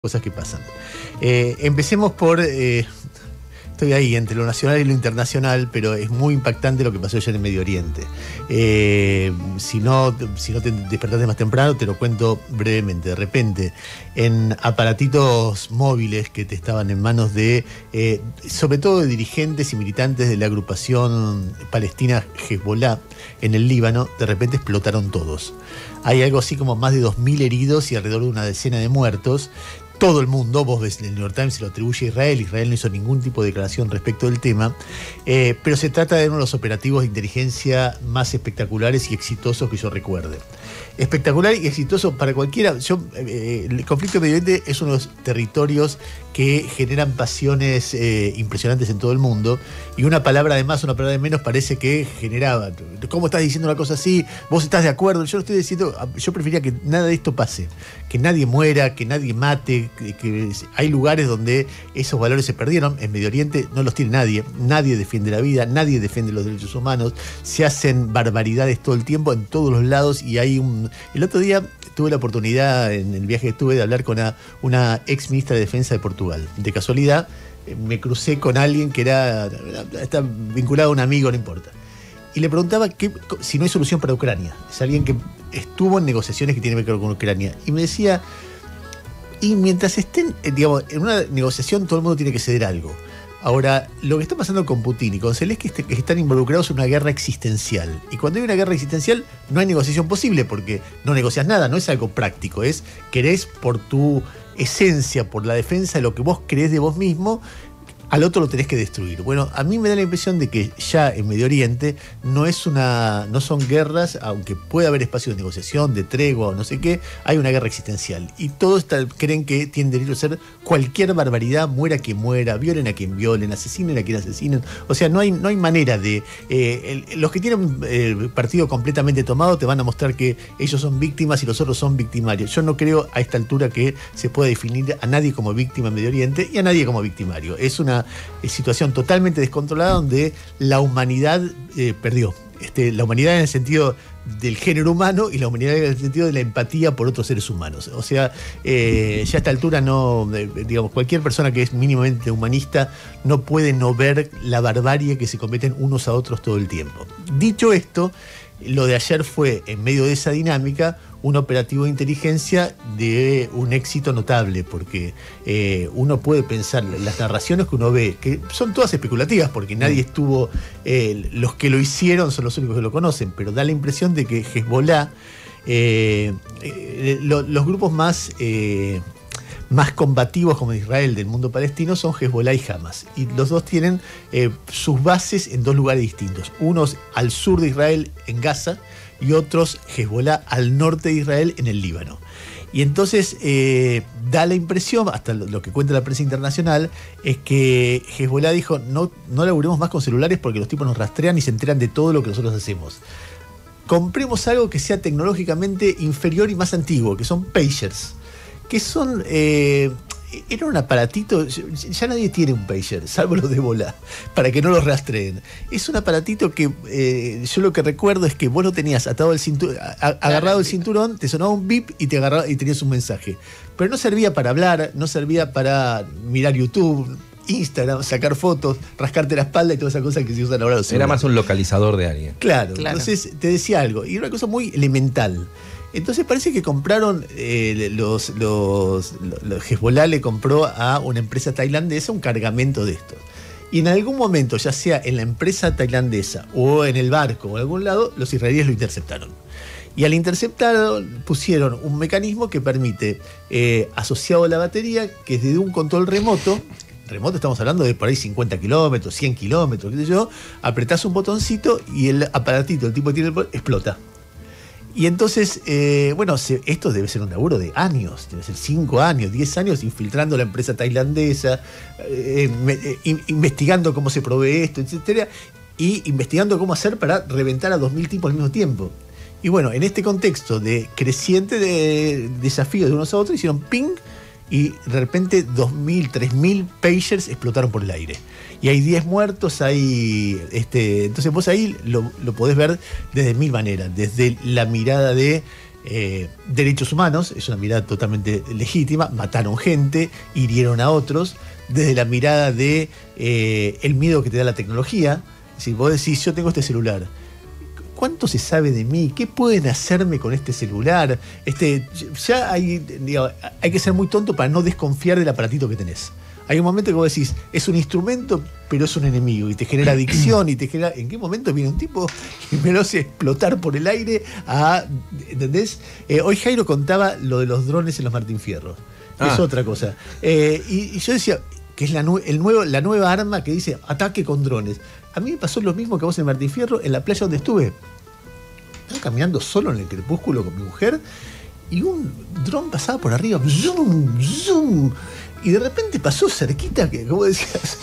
cosas que pasan. Empecemos por... estoy ahí entre lo nacional y lo internacional, pero es muy impactante lo que pasó ayer en Medio Oriente. Si no te despertaste más temprano, te lo cuento brevemente. De repente, en aparatitos móviles que te estaban en manos de, sobre todo de dirigentes y militantes de la agrupación palestina Hezbollah en el Líbano, de repente explotaron todos. Hay algo así como más de 2.000 heridos y alrededor de una decena de muertos. Todo el mundo, vos ves, el New York Times se lo atribuye a Israel. Israel no hizo ningún tipo de declaración respecto del tema, pero se trata de uno de los operativos de inteligencia más espectaculares y exitosos que yo recuerde. Espectacular y exitoso para cualquiera. El conflicto de Medio Oriente es uno de los territorios que generan pasiones impresionantes en todo el mundo, y una palabra de más, una palabra de menos parece que generaba. ¿Cómo estás diciendo una cosa así? ¿Vos estás de acuerdo? Yo no estoy diciendo, yo preferiría que nada de esto pase, que nadie muera, que nadie mate, que hay lugares donde esos valores se perdieron. En Medio Oriente no los tiene nadie defiende la vida, nadie defiende los derechos humanos, se hacen barbaridades todo el tiempo en todos los lados, y hay el otro día tuve la oportunidad, en el viaje que estuve, de hablar con una ex ministra de Defensa de Portugal. De casualidad, me crucé con alguien que está vinculado a un amigo, no importa. Y le preguntaba si no hay solución para Ucrania. Es alguien que estuvo en negociaciones que tienen que ver con Ucrania. Y me decía, y mientras estén, digamos, en una negociación, todo el mundo tiene que ceder algo. Ahora, lo que está pasando con Putin y con Zelensky es que están involucrados en una guerra existencial. Y cuando hay una guerra existencial, no hay negociación posible, porque no negocias nada, no es algo práctico. Querés por tu esencia, por la defensa de lo que vos creés de vos mismo, al otro lo tenés que destruir. Bueno, a mí me da la impresión de que ya en Medio Oriente no son guerras, aunque pueda haber espacios de negociación, de tregua o no sé qué, hay una guerra existencial. Y todos creen que tienen derecho a hacer cualquier barbaridad, muera quien muera, violen a quien violen, asesinen a quien asesinen. O sea, no hay manera de... los que tienen el partido completamente tomado te van a mostrar que ellos son víctimas y los otros son victimarios. Yo no creo a esta altura que se pueda definir a nadie como víctima en Medio Oriente y a nadie como victimario. Es una situación totalmente descontrolada donde la humanidad perdió. La humanidad en el sentido del género humano y la humanidad en el sentido de la empatía por otros seres humanos. O sea, ya a esta altura digamos, cualquier persona que es mínimamente humanista no puede no ver la barbarie que se cometen unos a otros todo el tiempo. Dicho esto, lo de ayer fue, en medio de esa dinámica, un operativo de inteligencia de un éxito notable, porque uno puede pensar, las narraciones que uno ve, que son todas especulativas, porque nadie estuvo, los que lo hicieron son los únicos que lo conocen, pero da la impresión de que Hezbollah, los grupos más combativos como Israel del mundo palestino son Hezbollah y Hamas, y los dos tienen sus bases en dos lugares distintos, unos al sur de Israel en Gaza y otros Hezbollah al norte de Israel en el Líbano. Y entonces da la impresión, hasta lo que cuenta la prensa internacional, es que Hezbollah dijo, no laburemos más con celulares porque los tipos nos rastrean y se enteran de todo lo que nosotros hacemos. Compremos algo que sea tecnológicamente inferior y más antiguo, que son pagers, que son... era un aparatito, ya nadie tiene un pager, salvo los de bola, para que no los rastreen. Es un aparatito que yo lo que recuerdo es que vos lo tenías atado al agarrado el cinturón, te sonaba un bip y tenías un mensaje. Pero no servía para hablar, no servía para mirar YouTube, Instagram, sacar fotos, rascarte la espalda y todas esas cosas que se usan ahora los celulares. Era más un localizador de alguien. Claro, entonces te decía algo, y era una cosa muy elemental. Entonces parece que compraron, los Hezbollah le compró a una empresa tailandesa un cargamento de estos. Y en algún momento, ya sea en la empresa tailandesa o en el barco o en algún lado, los israelíes lo interceptaron. Y al interceptarlo pusieron un mecanismo que permite, asociado a la batería, que desde un control remoto, estamos hablando de por ahí 50 kilómetros, 100 kilómetros, qué sé yo, apretás un botoncito y el aparatito, el tipo que tiene el explota. Y entonces, esto debe ser un laburo de años, debe ser 5 años, 10 años, infiltrando la empresa tailandesa, investigando cómo se provee esto, etcétera, y investigando cómo hacer para reventar a 2.000 tipos al mismo tiempo. Y bueno, en este contexto de creciente desafío de unos a otros, hicieron ping, y de repente 2.000, 3.000 pagers explotaron por el aire. Y hay 10 muertos, entonces vos ahí lo podés ver desde 1000 maneras, desde la mirada de Derechos humanos, es una mirada totalmente legítima, mataron gente, hirieron a otros, desde la mirada de el miedo que te da la tecnología. Si vos decís, yo tengo este celular, ¿cuánto se sabe de mí? ¿Qué pueden hacerme con este celular? Ya hay que ser muy tonto para no desconfiar del aparatito que tenés. Hay un momento que vos decís, es un instrumento, pero es un enemigo, y te genera adicción, y te genera... ¿En qué momento viene un tipo y me lo hace explotar por el aire? ¿Entendés? Hoy Jairo contaba lo de los drones en los Martín Fierro. Es otra cosa. Y yo decía que es la nueva arma que dice ataque con drones. A mí me pasó lo mismo que a vos en Martín Fierro, en la playa donde estuve. Estaba caminando solo en el crepúsculo con mi mujer, y un dron pasaba por arriba, zoom, zoom, y de repente pasó cerquita, que como decías,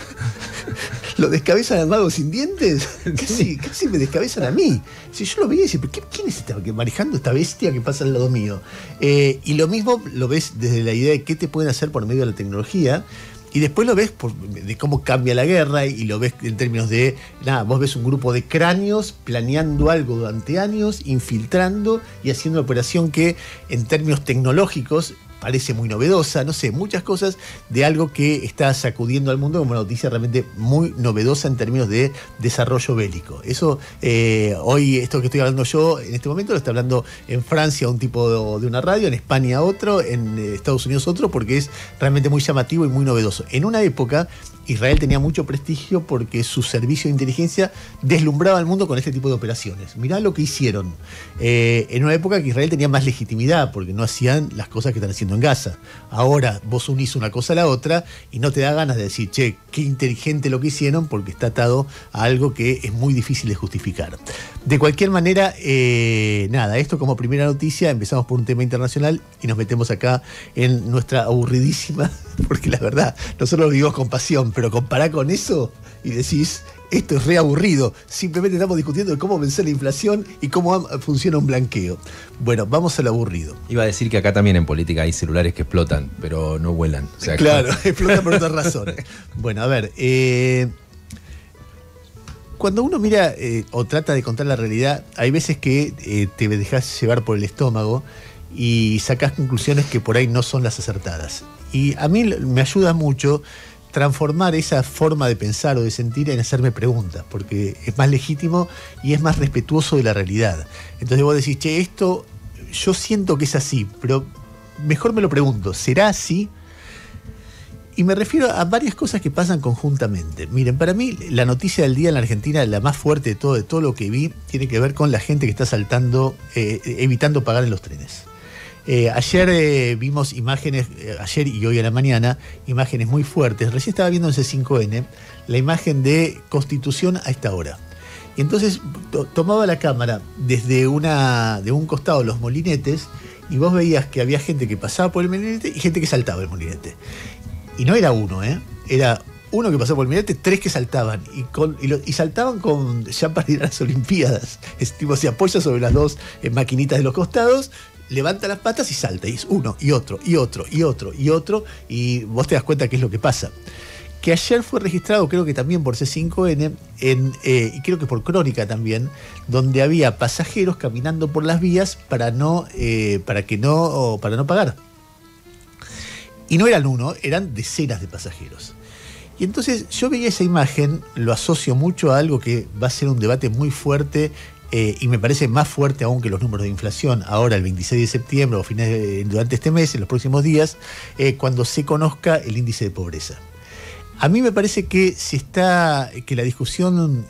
lo descabezan al mago sin dientes, casi me descabezan a mí. Si yo lo veía y decía, ¿quién es manejando esta bestia que pasa al lado mío? Y lo mismo lo ves desde la idea de qué te pueden hacer por medio de la tecnología. Y después lo ves de cómo cambia la guerra, y lo ves en términos de, vos ves un grupo de cráneos planeando algo durante años, infiltrando y haciendo una operación que en términos tecnológicos parece muy novedosa, no sé, muchas cosas de algo que está sacudiendo al mundo como una noticia realmente muy novedosa en términos de desarrollo bélico. Eso, hoy, esto que estoy hablando yo, en este momento lo está hablando en Francia un tipo de una radio, en España otro, en Estados Unidos otro, porque es realmente muy llamativo y muy novedoso. En una época, Israel tenía mucho prestigio porque su servicio de inteligencia deslumbraba al mundo con este tipo de operaciones. Mirá lo que hicieron. En una época que Israel tenía más legitimidad porque no hacían las cosas que están haciendo en Gaza. Ahora vos unís una cosa a la otra y no te da ganas de decir, che, qué inteligente lo que hicieron, porque está atado a algo que es muy difícil de justificar. De cualquier manera, esto como primera noticia. Empezamos por un tema internacional y nos metemos acá en nuestra aburridísima, porque la verdad, nosotros lo vivimos con pasión, pero compará con eso y decís, esto es re aburrido. Simplemente estamos discutiendo de cómo vencer la inflación y cómo funciona un blanqueo. Bueno, vamos al aburrido. Iba a decir que acá también en política hay celulares que explotan, pero no vuelan. O sea, claro, explotan por otras razones. Bueno, a ver, cuando uno mira o trata de contar la realidad, hay veces que te dejas llevar por el estómago y sacás conclusiones que por ahí no son las acertadas. Y a mí me ayuda mucho transformar esa forma de pensar o de sentir en hacerme preguntas, porque es más legítimo y es más respetuoso de la realidad. Entonces vos decís, che, esto yo siento que es así, pero mejor me lo pregunto, ¿será así? Y me refiero a varias cosas que pasan conjuntamente. Miren, para mí la noticia del día en la Argentina, la más fuerte de todo lo que vi, tiene que ver con la gente que está saltando, evitando pagar en los trenes. Ayer vimos imágenes, ayer y hoy a la mañana, imágenes muy fuertes. Recién estaba viendo en C5N la imagen de Constitución a esta hora. Y entonces tomaba la cámara desde de un costado los molinetes, y vos veías que había gente que pasaba por el molinete y gente que saltaba el molinete. Y no era uno, era uno que pasaba por el molinete, 3 que saltaban. Y saltaban ya para ir a las Olimpiadas. Es tipo, se apoya sobre las 2 maquinitas de los costados, levanta las patas y salta, y es uno, y otro, y otro, y otro, y otro, y vos te das cuenta qué es lo que pasa. Que ayer fue registrado, creo que también por C5N, y creo que por Crónica también, donde había pasajeros caminando por las vías para no pagar. Y no eran uno, eran decenas de pasajeros. Y entonces yo veía esa imagen, lo asocio mucho a algo que va a ser un debate muy fuerte, y me parece más fuerte aún que los números de inflación, ahora el 26 de septiembre o durante este mes, en los próximos días, cuando se conozca el índice de pobreza. A mí me parece que la discusión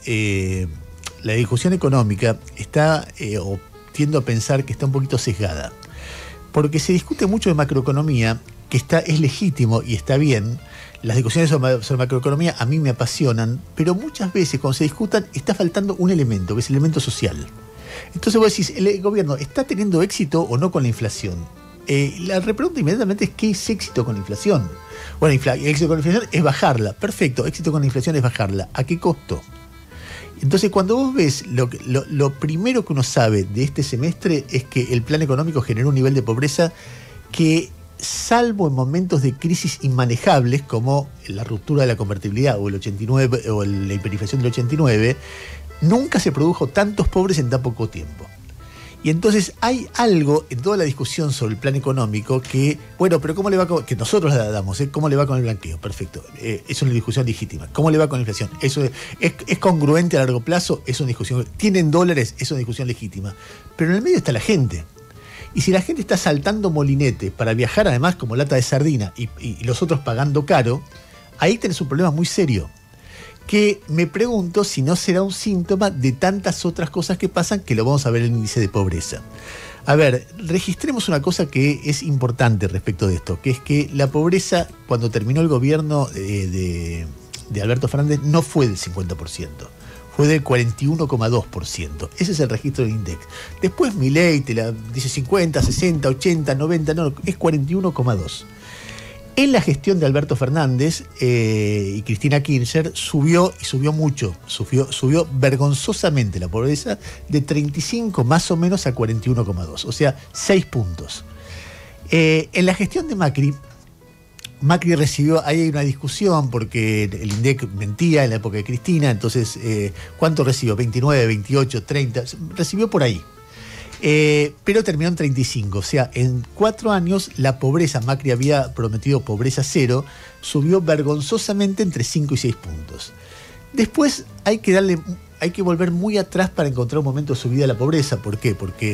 económica está, o tiendo a pensar que está un poquito sesgada, porque se discute mucho de macroeconomía, que es legítimo y está bien. Las discusiones sobre macroeconomía a mí me apasionan, pero muchas veces cuando se discutan está faltando un elemento, que es el elemento social. Entonces vos decís, ¿el gobierno está teniendo éxito o no con la inflación? La pregunta inmediatamente es, ¿qué es éxito con la inflación? Bueno, éxito con la inflación es bajarla. Perfecto, éxito con la inflación es bajarla. ¿A qué costo? Entonces, cuando vos ves, lo primero que uno sabe de este semestre es que el plan económico generó un nivel de pobreza que, salvo en momentos de crisis inmanejables como la ruptura de la convertibilidad o el 89 o la hiperinflación del 89, nunca se produjo tantos pobres en tan poco tiempo. Y entonces hay algo en toda la discusión sobre el plan económico que, bueno, pero ¿cómo le va con, que nosotros la damos, ¿cómo le va con el blanqueo? Perfecto, es una discusión legítima. ¿Cómo le va con la inflación? Eso es congruente a largo plazo, es una discusión. ¿Tienen dólares? Es una discusión legítima. Pero en el medio está la gente. Y si la gente está saltando molinetes para viajar además como lata de sardina y los otros pagando caro, ahí tenés un problema muy serio. Que me pregunto si no será un síntoma de tantas otras cosas que pasan, que lo vamos a ver en el índice de pobreza. A ver, registremos una cosa que es importante respecto de esto, que es que la pobreza, cuando terminó el gobierno de Alberto Fernández, no fue del 50%, fue del 41,2%. Ese es el registro del INDEC. Después Milei te la dice 50, 60, 80, 90, no, es 41,2%. En la gestión de Alberto Fernández y Cristina Kirchner subió mucho, subió vergonzosamente la pobreza de 35 más o menos a 41,2, o sea, 6 puntos. En la gestión de Macri recibió, ahí hay una discusión porque el INDEC mentía en la época de Cristina, entonces, ¿cuánto recibió? 29, 28, 30, recibió por ahí. Pero terminó en 35, o sea, en 4 años la pobreza, Macri había prometido pobreza cero, subió vergonzosamente entre 5 y 6 puntos. Después hay que volver muy atrás para encontrar un momento de subida de la pobreza. ¿Por qué? Porque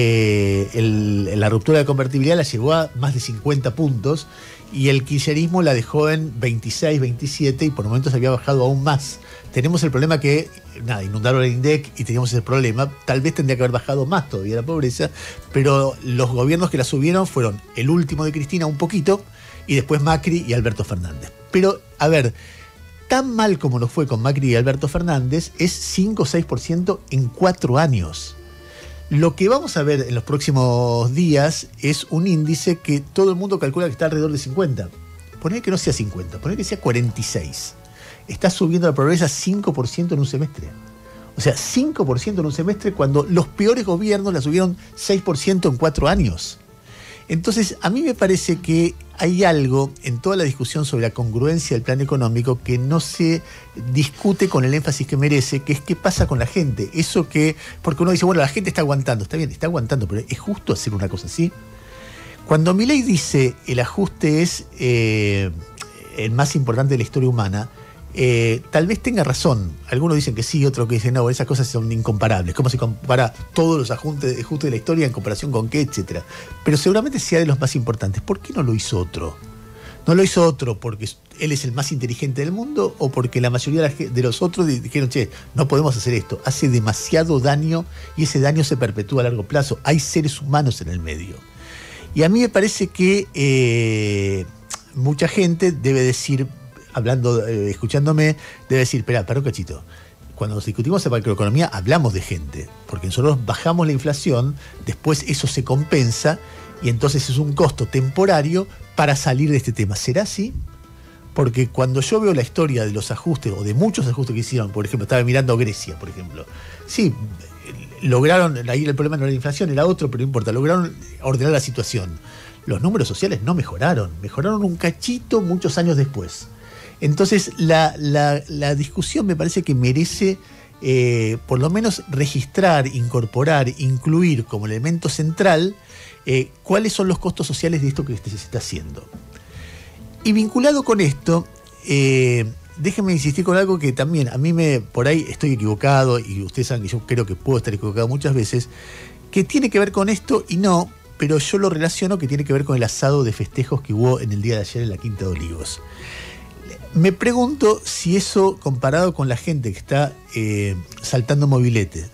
la ruptura de convertibilidad la llevó a más de 50 puntos y el kirchnerismo la dejó en 26, 27 y por momentos había bajado aún más. Tenemos el problema que, inundaron el INDEC y teníamos ese problema. Tal vez tendría que haber bajado más todavía la pobreza, pero los gobiernos que la subieron fueron el último de Cristina un poquito y después Macri y Alberto Fernández. Pero, a ver, tan mal como nos fue con Macri y Alberto Fernández es 5 o 6% en 4 años. Lo que vamos a ver en los próximos días es un índice que todo el mundo calcula que está alrededor de 50. Poner que no sea 50, poner que sea 46. Está subiendo la pobreza 5% en un semestre. O sea, 5% en un semestre cuando los peores gobiernos la subieron 6% en 4 años. Entonces, a mí me parece que hay algo en toda la discusión sobre la congruencia del plan económico que no se discute con el énfasis que merece, que es qué pasa con la gente. Eso que, porque uno dice, bueno, la gente está aguantando. Está bien, está aguantando, pero ¿es justo hacer una cosa así? Cuando Milei dice el ajuste es el más importante de la historia humana, tal vez tenga razón. Algunos dicen que sí, otros que dicen no, esas cosas son incomparables. ¿Cómo se compara todos los ajustes de la historia en comparación con qué, etcétera? Pero seguramente sea de los más importantes. ¿Por qué no lo hizo otro? ¿No lo hizo otro porque él es el más inteligente del mundo o porque la mayoría de los otros dijeron, che, no podemos hacer esto? Hace demasiado daño y ese daño se perpetúa a largo plazo. Hay seres humanos en el medio. Y a mí me parece que mucha gente debe decir, escuchándome, debe decir, espera un cachito. Cuando nos discutimos de macroeconomía hablamos de gente, porque nosotros bajamos la inflación, después eso se compensa y entonces es un costo temporario para salir de este tema. ¿Será así? Porque cuando yo veo la historia de los ajustes, o de muchos ajustes que hicieron, por ejemplo, estaba mirando Grecia, por ejemplo, sí, lograron, ahí el problema no era la inflación, era otro, pero no importa, lograron ordenar la situación. Los números sociales no mejoraron un cachito muchos años después. Entonces, la discusión me parece que merece, por lo menos, registrar, incorporar, incluir como elemento central cuáles son los costos sociales de esto que se está haciendo. Y vinculado con esto, déjenme insistir con algo que también a mí por ahí estoy equivocado, y ustedes saben que yo creo que puedo estar equivocado muchas veces, que tiene que ver con esto y no, pero yo lo relaciono que tiene que ver con el asado de festejos que hubo en el día de ayer en la Quinta de Olivos. Me pregunto si eso, comparado con la gente que está saltando molinetes,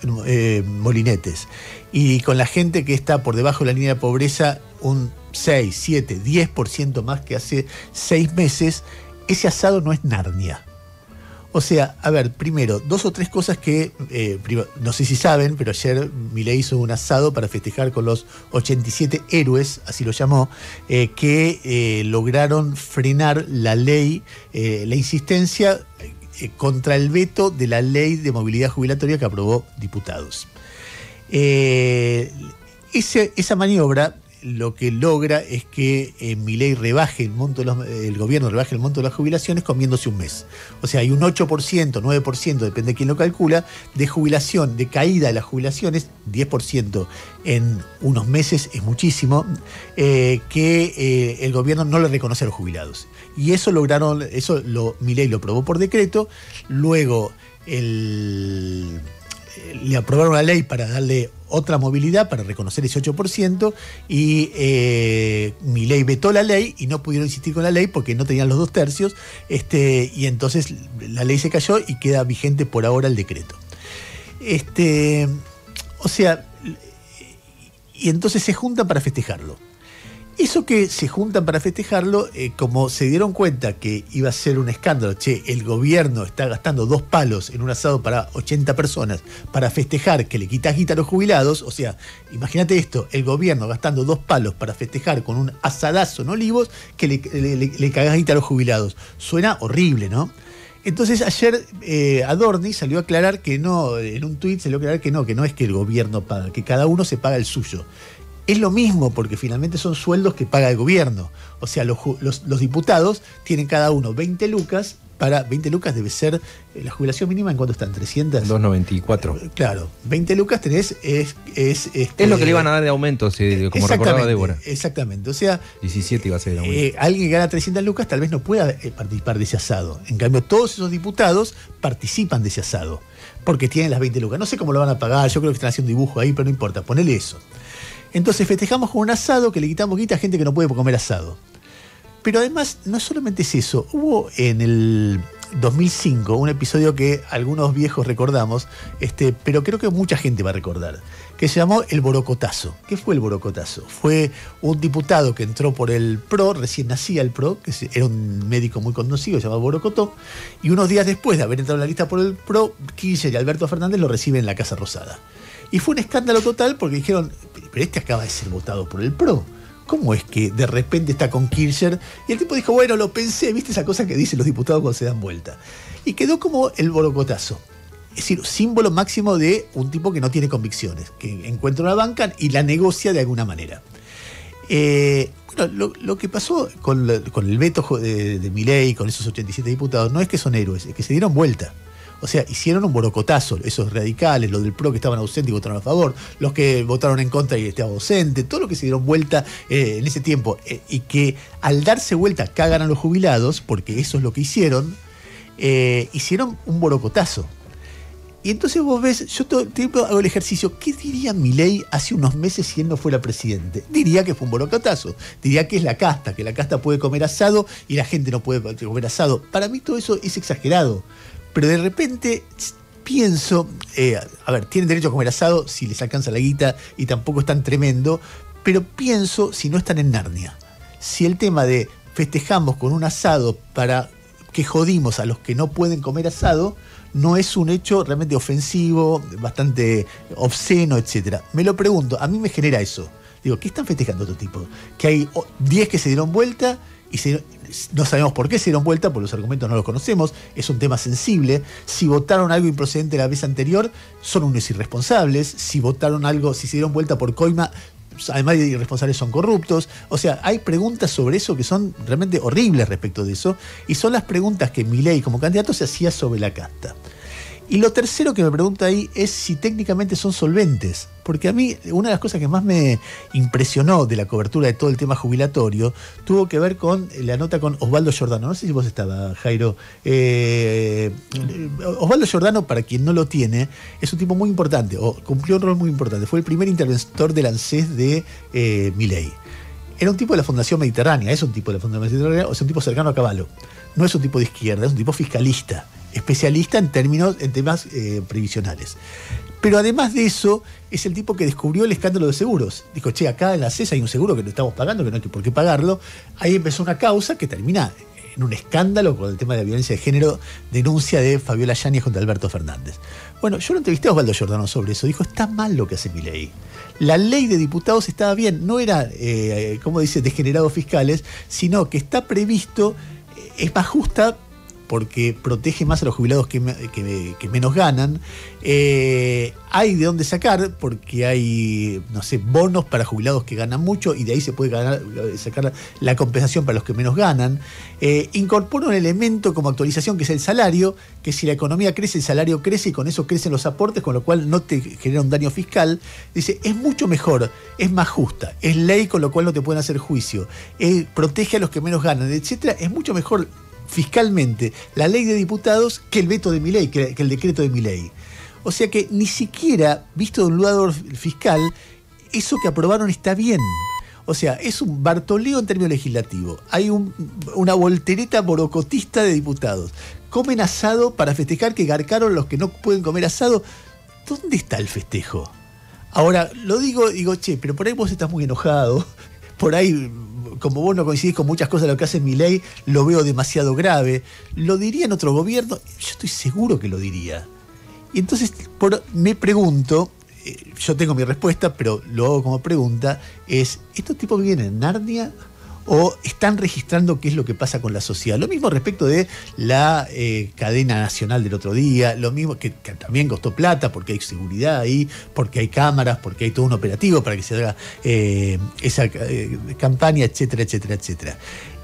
y con la gente que está por debajo de la línea de pobreza, un 6, 7, 10% más que hace 6 meses, ese asado no es Narnia. O sea, a ver, primero, 2 o 3 cosas que, no sé si saben, pero ayer Milei hizo un asado para festejar con los 87 héroes, así lo llamó, que lograron frenar la ley, la insistencia contra el veto de la ley de movilidad jubilatoria que aprobó diputados. Esa maniobra lo que logra es que Milei rebaje el gobierno rebaje el monto de las jubilaciones comiéndose un mes. O sea, hay un 8%, 9%, depende de quién lo calcula, de jubilación, de caída de las jubilaciones, 10% en unos meses es muchísimo, que el gobierno no le reconoce a los jubilados. Y eso Milei lo aprobó por decreto, luego le aprobaron la ley para darle otra movilidad, para reconocer ese 8%, y Milei vetó la ley y no pudieron insistir con la ley porque no tenían los 2/3, y entonces la ley se cayó y queda vigente por ahora el decreto. O sea, y entonces se juntan para festejarlo. Eso que se juntan para festejarlo, como se dieron cuenta que iba a ser un escándalo, el gobierno está gastando 2 palos en un asado para 80 personas para festejar que le quitas guita a los jubilados, o sea, imagínate esto, el gobierno gastando 2 palos para festejar con un asadazo en Olivos que le cagás guita a los jubilados. Suena horrible, ¿no? Entonces ayer Adorni salió a aclarar que no, en un tuit salió a aclarar que no es que el gobierno paga, que cada uno se paga el suyo. Es lo mismo, porque finalmente son sueldos que paga el gobierno. O sea, los diputados tienen cada uno 20 lucas. 20 lucas debe ser la jubilación mínima. ¿En cuánto están? ¿300? 2.94. Claro, 20 lucas tenés. Es lo que le iban a dar de aumento, como recordaba Débora. Exactamente. O sea, 17 iba a ser el aumento. Alguien que gana 300 lucas tal vez no pueda participar de ese asado. En cambio, todos esos diputados participan de ese asado porque tienen las 20 lucas. No sé cómo lo van a pagar. Yo creo que están haciendo dibujo ahí, pero no importa. Ponele eso. Entonces festejamos con un asado que le quitamos guita a gente que no puede comer asado. Pero además, no solamente es eso. Hubo en el 2005 un episodio que algunos viejos recordamos, pero creo que mucha gente va a recordar, que se llamó el Borocotazo. ¿Qué fue el Borocotazo? Fue un diputado que entró por el PRO, recién nacía el PRO, que era un médico muy conocido, se llamaba Borocotó, y unos días después de haber entrado en la lista por el PRO, Kirchner y Alberto Fernández lo reciben en la Casa Rosada. Y fue un escándalo total porque dijeron, pero este acaba de ser votado por el PRO. ¿Cómo es que de repente está con Kirchner? Y el tipo dijo, bueno, lo pensé, ¿viste esa cosa que dicen los diputados cuando se dan vuelta? Y quedó como el Borocotazo. Es decir, símbolo máximo de un tipo que no tiene convicciones, que encuentra una banca y la negocia de alguna manera. Bueno, lo que pasó con el veto de Milei, con esos 87 diputados, no es que son héroes, es que se dieron vuelta. O sea, hicieron un borocotazo, esos radicales, los del PRO que estaban ausentes y votaron a favor, los que votaron en contra y estaban ausentes, todo lo que se dieron vuelta en ese tiempo, y que al darse vuelta cagan a los jubilados, porque eso es lo que hicieron un borocotazo. Y entonces vos ves, yo todo el tiempo hago el ejercicio, ¿qué diría Milei hace unos meses si él no fuera presidente? Diría que fue un borocotazo, diría que es la casta, que la casta puede comer asado y la gente no puede comer asado. Para mí todo eso es exagerado. Pero de repente pienso, tienen derecho a comer asado si les alcanza la guita y tampoco es tan tremendo, pero pienso si no están en Narnia. Si el tema de festejamos con un asado para que jodimos a los que no pueden comer asado, no es un hecho realmente ofensivo, bastante obsceno, etc. Me lo pregunto, a mí me genera eso. Digo, ¿qué están festejando otro tipo? Que hay 10 que se dieron vuelta y no sabemos por qué se dieron vuelta, porque los argumentos no los conocemos, es un tema sensible. Si votaron algo improcedente la vez anterior, son unos irresponsables. Si votaron algo, si se dieron vuelta por coima, además de irresponsables, son corruptos. O sea, hay preguntas sobre eso que son realmente horribles respecto de eso, y son las preguntas que Milei como candidato se hacía sobre la casta. Y lo tercero que me pregunta ahí es si técnicamente son solventes. Porque a mí, una de las cosas que más me impresionó de la cobertura de todo el tema jubilatorio tuvo que ver con la nota con Osvaldo Giordano. No sé si vos estabas, Jairo. Osvaldo Giordano, para quien no lo tiene, es un tipo muy importante, o cumplió un rol muy importante. Fue el primer interventor del ANSES de Milei. Era un tipo de la Fundación Mediterránea, es un tipo de la Fundación Mediterránea, o es un tipo cercano a Cavallo. No es un tipo de izquierda, es un tipo fiscalista, especialista en temas previsionales. Pero además de eso, es el tipo que descubrió el escándalo de seguros. Dijo, acá en la CES hay un seguro que no estamos pagando, que no hay por qué pagarlo. Ahí empezó una causa que termina en un escándalo con el tema de la violencia de género, denuncia de Fabiola Yáñez contra Alberto Fernández. Bueno, yo lo entrevisté a Osvaldo Giordano sobre eso. Dijo, está mal lo que hace Milei. La ley de diputados estaba bien, no era, como dice, degenerados fiscales, sino que está previsto, es más justa porque protege más a los jubilados que menos ganan. Hay de dónde sacar, porque hay, no sé, bonos para jubilados que ganan mucho y de ahí se puede sacar la compensación para los que menos ganan. Incorpora un elemento como actualización que es el salario, que si la economía crece, el salario crece y con eso crecen los aportes, con lo cual no te genera un daño fiscal. Dice, es mucho mejor, es más justa, es ley con lo cual no te pueden hacer juicio, protege a los que menos ganan, etcétera. Es mucho mejor fiscalmente la ley de diputados que el veto de Milei, que el decreto de Milei. O sea que ni siquiera, visto de un lado fiscal, eso que aprobaron está bien. O sea, es un Bartoleo en términos legislativos. Hay una voltereta borocotista de diputados. Comen asado para festejar que garcaron los que no pueden comer asado. ¿Dónde está el festejo? Ahora, lo digo, che, pero por ahí vos estás muy enojado. Por ahí, como vos no coincidís con muchas cosas de lo que hace Milei, lo veo demasiado grave. ¿Lo diría en otro gobierno? Yo estoy seguro que lo diría. Y entonces me pregunto, yo tengo mi respuesta, pero lo hago como pregunta, es, ¿estos tipos viven en Narnia o están registrando qué es lo que pasa con la sociedad? Lo mismo respecto de la cadena nacional del otro día, lo mismo que también costó plata porque hay seguridad ahí, porque hay cámaras, porque hay todo un operativo para que se haga esa campaña, etcétera, etcétera, etcétera.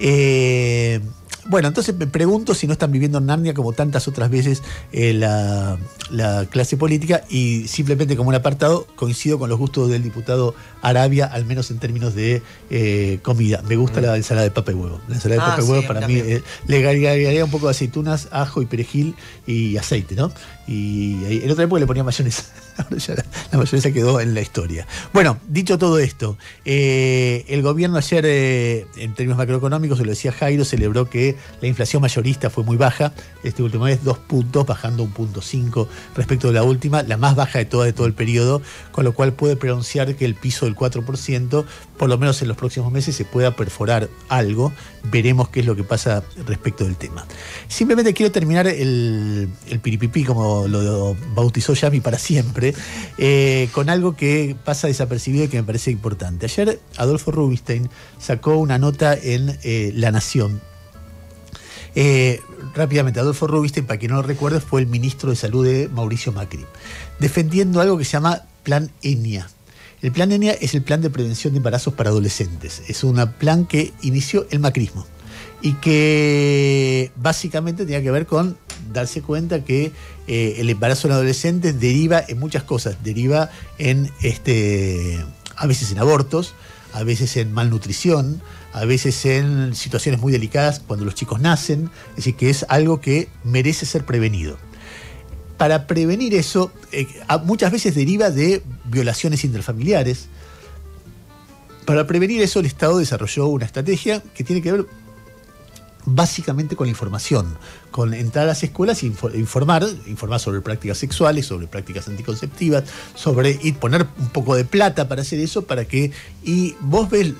Bueno, entonces me pregunto si no están viviendo en Narnia como tantas otras veces la clase política, y simplemente como un apartado coincido con los gustos del diputado Arabia, al menos en términos de comida. Me gusta la ensalada de papa y huevo. La ensalada de papa y huevo para mí le agregaría un poco de aceitunas, ajo y perejil y aceite, ¿no? Y en otra época le ponía mayonesa. Ahora ya la mayonesa quedó en la historia. Bueno, dicho todo esto, el gobierno ayer, en términos macroeconómicos, se lo decía Jairo, celebró que la inflación mayorista fue muy baja este último mes, 2 puntos, bajando 1.5 respecto de la última, la más baja de todo el periodo, con lo cual puede pronunciar que el piso del 4%, por lo menos en los próximos meses, se pueda perforar algo. Veremos qué es lo que pasa respecto del tema. Simplemente quiero terminar el piripipí, como lo bautizó Yami para siempre, con algo que pasa desapercibido y que me parece importante. Ayer Adolfo Rubinstein sacó una nota en La Nación. Rápidamente, Adolfo Rubinstein, para quien no lo recuerde, fue el ministro de Salud de Mauricio Macri, defendiendo algo que se llama Plan ENIA. El Plan ENIA es el Plan de Prevención de Embarazos para Adolescentes. Es un plan que inició el macrismo y que básicamente tenía que ver con darse cuenta que el embarazo en adolescentes deriva en muchas cosas. Deriva en a veces en abortos, a veces en malnutrición, a veces en situaciones muy delicadas cuando los chicos nacen. Es decir, que es algo que merece ser prevenido. Para prevenir eso, muchas veces deriva de violaciones interfamiliares. Para prevenir eso, el Estado desarrolló una estrategia que tiene que ver básicamente con la información, con entrar a las escuelas e informar sobre prácticas sexuales, sobre prácticas anticonceptivas, y poner un poco de plata para hacer eso, y vos ves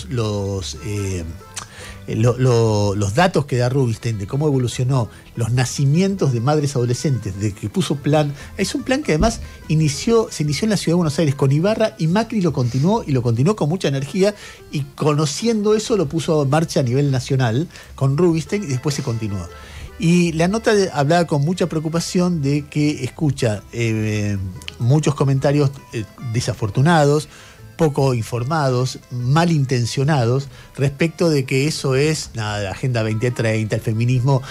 los datos que da Rubinstein de cómo evolucionó los nacimientos de madres adolescentes, de que puso plan. Es un plan que además se inició en la ciudad de Buenos Aires con Ibarra, y Macri lo continuó con mucha energía, y conociendo eso lo puso en marcha a nivel nacional con Rubinstein, y después se continuó. Y la nota hablaba con mucha preocupación de que escucha muchos comentarios desafortunados, poco informados, malintencionados, respecto de que eso es la Agenda 2030, el feminismo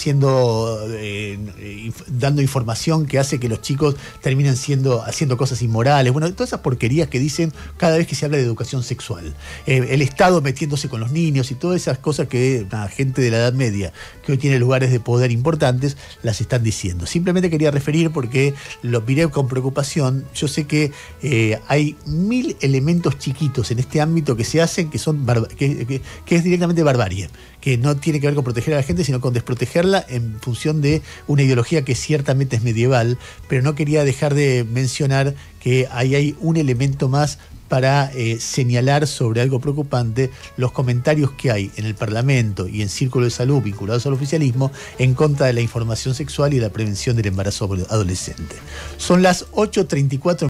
dando información que hace que los chicos terminen haciendo cosas inmorales. Bueno, todas esas porquerías que dicen cada vez que se habla de educación sexual. El Estado metiéndose con los niños y todas esas cosas que la gente de la Edad Media, que hoy tiene lugares de poder importantes, las están diciendo. Simplemente quería referir porque lo miré con preocupación. Yo sé que hay 1000 elementos chiquitos en este ámbito que se hacen que son que es directamente barbarie, que no tiene que ver con proteger a la gente, sino con desprotegerla en función de una ideología que ciertamente es medieval. Pero no quería dejar de mencionar que ahí hay un elemento más para señalar sobre algo preocupante: los comentarios que hay en el Parlamento y en círculos de salud vinculados al oficialismo en contra de la información sexual y la prevención del embarazo adolescente. Son las 8:34.